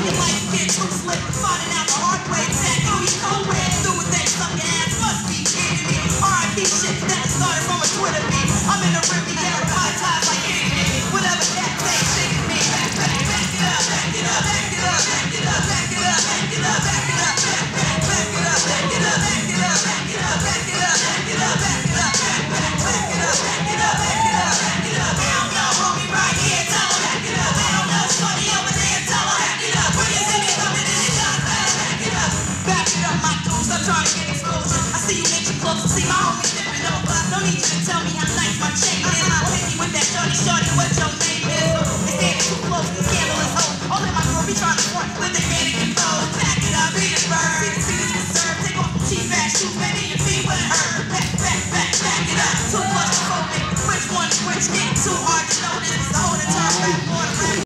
Your life get too slick, finding out the hard way. That you know where through with that sucking ass must be kidding me. R.I.P. shit that started from a Twitter beat. I'm in the Riviera, my ties like anything. Whatever that say, shit at me. Back it up, back it up, back it up, back it up, back it up, back it up, back it up, back it up, back it up, back it up, back it up, back it up, back it up, back it up, back it up, back it up, back it up, back it up, back it up. I don't know, homie, right here, tell him back it up. I don't know, shorty over there, tell him back it up. When you see me coming in the shot, back it up. Back it up, my dudes, I'm trying to get exposure. I see you inching closer, see my homie stepping over. No need you to tell me how nice my chain is. I'll hit you with that shorty, what your name is. They say it's too close,